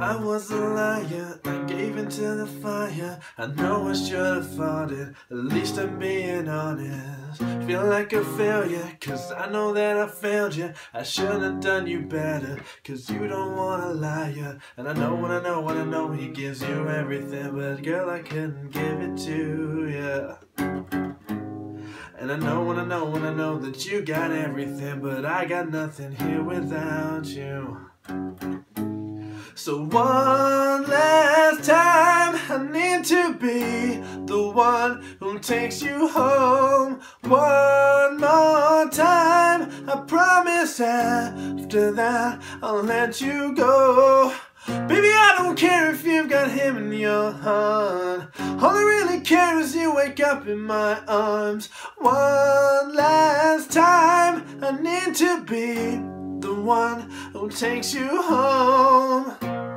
I was a liar, I gave into the fire. I know I should have fought it, at least I'm being honest. Feel like a failure, cause I know that I failed you. I should have done you better, cause you don't want a liar. And I know what I know, what I know, he gives you everything. But girl, I couldn't give it to you. And I know what I know, what I know, that you got everything. But I got nothing here without you. So one last time, I need to be the one who takes you home. One more time, I promise after that I'll let you go. Baby, I don't care if you've got him in your heart. All I really care is you wake up in my arms. One last time, I need to be the one who takes you home.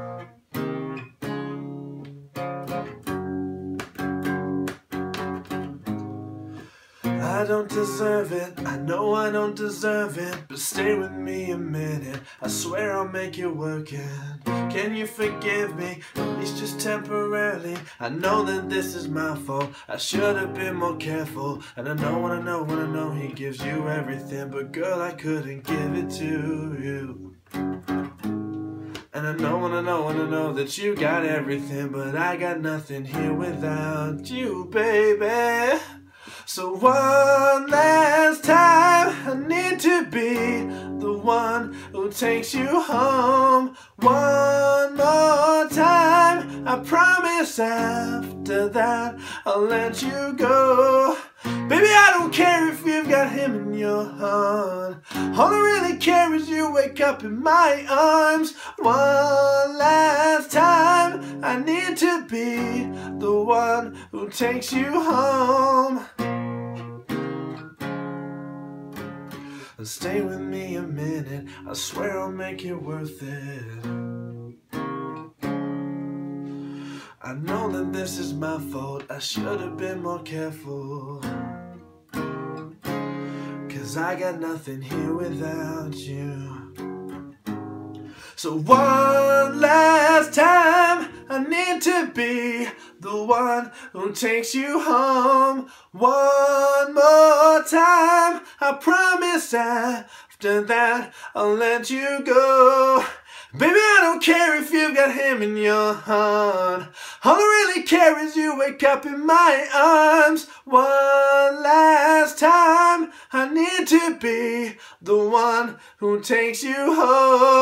I don't deserve it, I know I don't deserve it, but stay with me a minute, I swear I'll make it work it. Can you forgive me, at least just temporarily? I know that this is my fault, I should have been more careful. And I know what I know, what I know, he gives you everything. But girl, I couldn't give it to you. And I know what I know, what I know, that you got everything. But I got nothing here without you, baby. So one last time, I need to be the one who takes you home. One more time, I promise after that I'll let you go. Baby, I don't care if you've got him in your heart. All I really care is you wake up in my arms. One last time, I need to be the one who takes you home. Stay with me a minute, I swear I'll make it worth it. I know that this is my fault, I should have been more careful. Cause I got nothing here without you. So one last time, I need to be the one who takes you home. One more time, I promise after that I'll let you go. Baby, I don't care if you've got him in your heart. All I really care is you wake up in my arms. One last time, I need to be the one who takes you home.